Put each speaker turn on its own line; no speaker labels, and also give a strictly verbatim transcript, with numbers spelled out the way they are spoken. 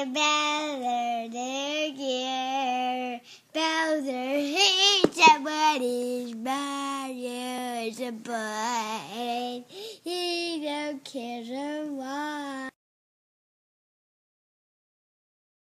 Bowser the gear. Bowser hates somebody's Mario's a boy. He don't care so much.